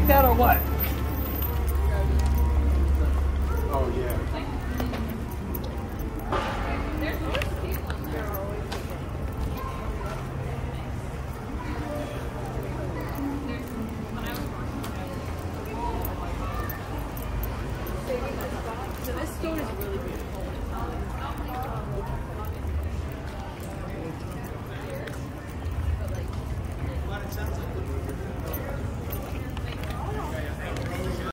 like that or what? Oh, yeah. There's always people in there. So this store is really beautiful.